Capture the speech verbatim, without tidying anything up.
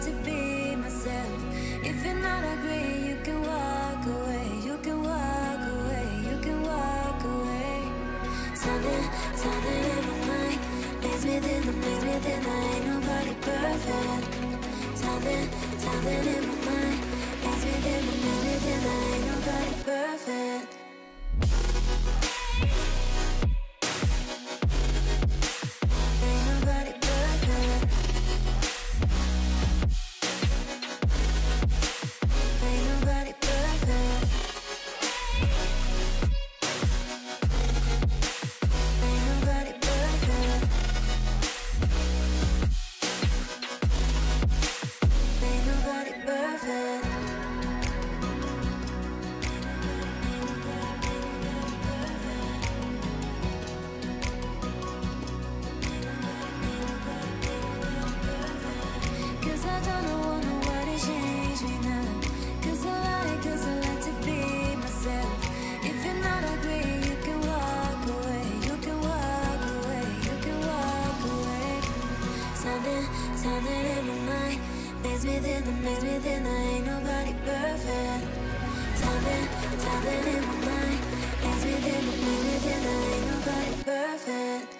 to be myself. If you're not agree, you can walk away. You can walk away. You can walk away. Something, something in my mind makes me think, makes me think I ain't nobody perfect. Something, something in my mind makes me think, makes me think I ain't nobody perfect. Something in my mind makes me think, makes me think I ain't nobody perfect. Something, something in my mind makes me think, makes me think I ain't nobody perfect.